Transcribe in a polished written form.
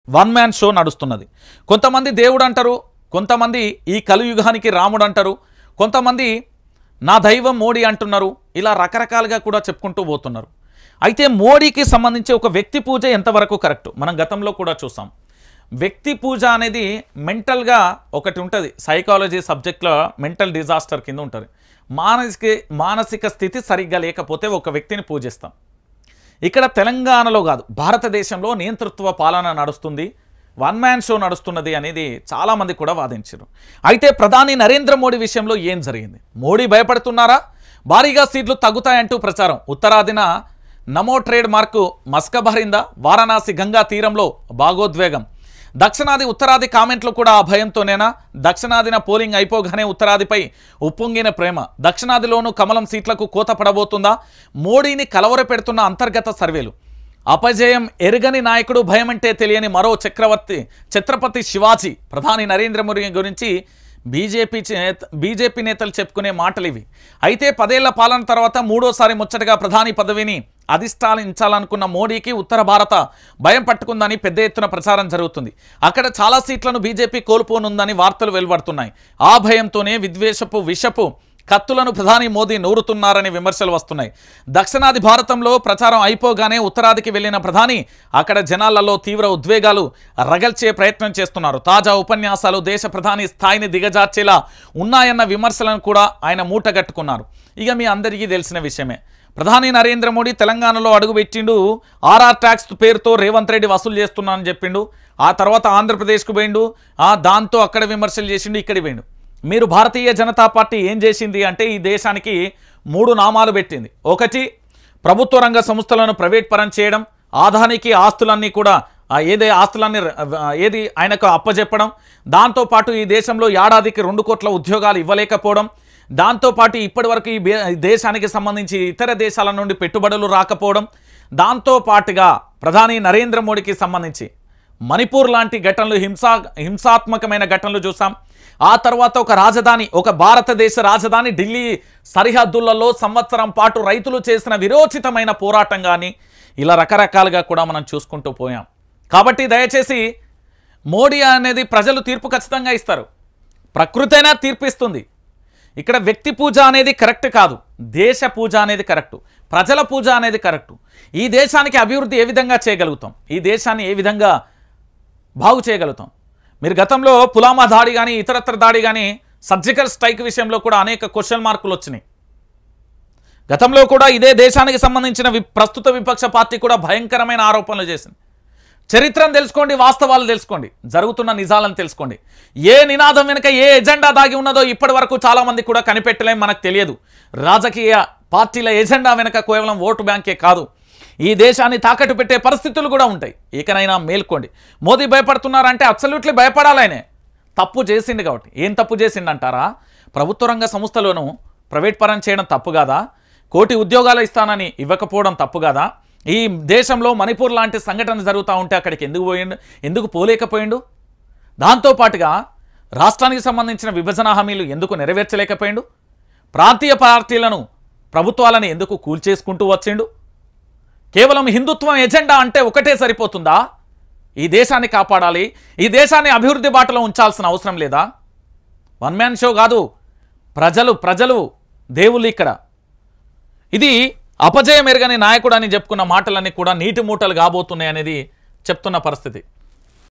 One man show నడుస్తున్నది. కొంతమంది దేవుడు అంటారు, కొంతమంది ఈ కలియుగానికి రాముడు అంటారు, కొంతమంది నా దైవం మోడీ అంటున్నారు. ఇలా రకరకాలుగా కూడా చెప్పుకుంటూ పోతున్నారు. అయితే మోడీకి సంబంధించి ఒక వ్యక్తి పూజ ఎంతవరకు కరెక్ట్ మనం గతంలో కూడా చూసాం. వ్యక్తి పూజ అనేది మెంటల్గా ఒకటి ఉంటుంది, సైకాలజీ సబ్జెక్ట్లో మెంటల్ డిజాస్టర్ కింద ఉంటుంది. మానసిక స్థితి సరిగ్గా లేకపోతే ఒక వ్యక్తిని పూజిస్తాం. ఇక్కడ తెలంగాణలో కాదు, భారతదేశంలో నియంతృత్వ పాలన నడుస్తుంది, వన్ మ్యాన్ షో నడుస్తున్నది అనేది చాలామంది కూడా వాదించారు. అయితే ప్రధాని నరేంద్ర మోడీ విషయంలో ఏం జరిగింది? మోడీ భయపడుతున్నారా? భారీగా సీట్లు తగ్గుతాయంటూ ప్రచారం. ఉత్తరాదిన నమో ట్రేడ్ మార్కు మస్కబారిందా? వారణాసి గంగా తీరంలో భాగోద్వేగం. దక్షిణాది ఉత్తరాది కామెంట్లు కూడా ఆ భయంతోనేనా? దక్షిణాదిన పోలింగ్ అయిపోగానే ఉత్తరాదిపై ఉప్పొంగిన ప్రేమ. దక్షిణాదిలోనూ కమలం సీట్లకు కోత పడబోతుందా? మోడీని కలవరపెడుతున్న అంతర్గత సర్వేలు. అపజయం ఎరుగని నాయకుడు, భయమంటే తెలియని మరో ఛత్రపతి శివాజీ. ప్రధాని నరేంద్ర మోడీ గురించి బీజేపీ నేతలు చెప్పుకునే మాటలు ఇవి. అయితే 10 ఏళ్ల పాలన తర్వాత మూడోసారి ముచ్చటగా ప్రధాని పదవిని అధిష్ఠానించాలనుకున్న మోడీకి ఉత్తర భారత భయం పట్టుకుందని పెద్ద ఎత్తున ప్రచారం జరుగుతుంది. అక్కడ చాలా సీట్లను బీజేపీ కోల్పోనుందని వార్తలు వెలువడుతున్నాయి. ఆ భయంతోనే విషపు కత్తులను ప్రధాని మోదీ నూరుతున్నారని విమర్శలు వస్తున్నాయి. దక్షిణాది భారతంలో ప్రచారం అయిపోగానే ఉత్తరాదికి వెళ్లిన ప్రధాని అక్కడ జనాలలో తీవ్ర ఉద్వేగాలు రగల్చే ప్రయత్నం చేస్తున్నారు. తాజా ఉపన్యాసాలు దేశ ప్రధాని స్థాయిని దిగజార్చేలా ఉన్నాయన్న విమర్శలను కూడా ఆయన మూటగట్టుకున్నారు. ఇక మీ అందరికీ తెలిసిన విషయమే, ప్రధాని నరేంద్ర మోడీ తెలంగాణలో అడుగుపెట్టిండు. ఆర్ఆర్ ట్యాక్స్ పేరుతో రేవంత్ రెడ్డి వసూలు చేస్తున్నానని చెప్పిండు. ఆ తర్వాత ఆంధ్రప్రదేశ్కు పోయిండు. దాంతో అక్కడ విమర్శలు చేసిండు, ఇక్కడికి పోయిండు. మీరు భారతీయ జనతా పార్టీ ఏం చేసింది అంటే ఈ దేశానికి 3 నామాలు పెట్టింది. ఒకటి, ప్రభుత్వ రంగ సంస్థలను ప్రైవేట్ పరం చేయడం, ఆదానికి ఆస్తులన్నీ కూడా ఏది ఆయనకు అప్పచెప్పడం, దాంతోపాటు ఈ దేశంలో ఏడాదికి 2 కోట్ల ఉద్యోగాలు ఇవ్వలేకపోవడం, దాంతోపాటు ఇప్పటి వరకు ఈ దేశానికి సంబంధించి ఇతర దేశాల నుండి పెట్టుబడులు రాకపోవడం, దాంతోపాటుగా ప్రధాని నరేంద్ర మోడీకి సంబంధించి మణిపూర్ లాంటి ఘటనలు, హింసాత్మకమైన ఘటనలు చూసాం. ఆ తర్వాత ఒక భారతదేశ రాజధాని ఢిల్లీ సరిహద్దులలో సంవత్సరం పాటు రైతులు చేసిన విరోచితమైన పోరాటం కానీ ఇలా రకరకాలుగా కూడా మనం చూసుకుంటూ పోయాం. కాబట్టి దయచేసి మోడీ అనేది ప్రజలు తీర్పు ఖచ్చితంగా ఇస్తారు, ప్రకృతి అయినా తీర్పిస్తుంది. ఇక్కడ వ్యక్తి పూజ అనేది కరెక్ట్ కాదు, దేశ పూజ అనేది కరెక్టు, ప్రజల పూజ అనేది కరెక్టు. ఈ దేశానికి అభివృద్ధి ఏ విధంగా చేయగలుగుతాం, ఈ దేశాన్ని ఏ విధంగా బాగు చేయగలుగుతాం? మీరు గతంలో పులామా దాడి కానీ ఇతరత్ర దాడి కానీ సర్జికల్ స్ట్రైక్ విషయంలో కూడా అనేక క్వశ్చన్ మార్కులు వచ్చినాయి. గతంలో కూడా ఇదే దేశానికి సంబంధించిన ప్రస్తుత విపక్ష పార్టీ కూడా భయంకరమైన ఆరోపణలు చేసింది. చరిత్రను తెలుసుకోండి, వాస్తవాలు తెలుసుకోండి, జరుగుతున్న నిజాలను తెలుసుకోండి. ఏ నినాదం వెనుక ఏ ఎజెండా దాగి ఉన్నదో ఇప్పటి వరకు చాలామంది కూడా కనిపెట్టలేం, మనకు తెలియదు. రాజకీయ పార్టీల ఎజెండా వెనుక కేవలం ఓటు బ్యాంకే కాదు, ఈ దేశాన్ని తాకట్టు పెట్టే పరిస్థితులు కూడా ఉంటాయి. ఇకనైనా మేల్కోండి. మోదీ భయపడుతున్నారంటే అబ్సల్యూట్లీ భయపడాలి. ఆయనే తప్పు చేసిండు కాబట్టి. ఏం తప్పు చేసిండంటారా? ప్రభుత్వ రంగ సంస్థలను ప్రైవేట్ పరం చేయడం తప్పు కాదా? 1 కోటి ఉద్యోగాలు ఇస్తానని ఇవ్వకపోవడం తప్పు కాదా? ఈ దేశంలో మణిపూర్ లాంటి సంఘటన జరుగుతూ ఉంటే అక్కడికి ఎందుకు పోలేకపోయిండు? దాంతోపాటుగా రాష్ట్రానికి సంబంధించిన విభజన హామీలు ఎందుకు నెరవేర్చలేకపోయిండు? ప్రాంతీయ పార్టీలను, ప్రభుత్వాలను ఎందుకు కూల్చేసుకుంటూ వచ్చిండు? కేవలం హిందుత్వం ఎజెండా అంటే ఒకటే సరిపోతుందా? ఈ దేశాన్ని కాపాడాలి, ఈ దేశాన్ని అభివృద్ధి బాటలో ఉంచాల్సిన అవసరం లేదా? వన్ మ్యాన్ షో కాదు, ప్రజలు దేవుళ్ళు ఇక్కడ. ఇది అపజయం ఎరగని నాయకుడు అని చెప్పుకున్న మాటలన్నీ కూడా నీటి మూటలు కాబోతున్నాయి అనేది చెప్తున్న పరిస్థితి.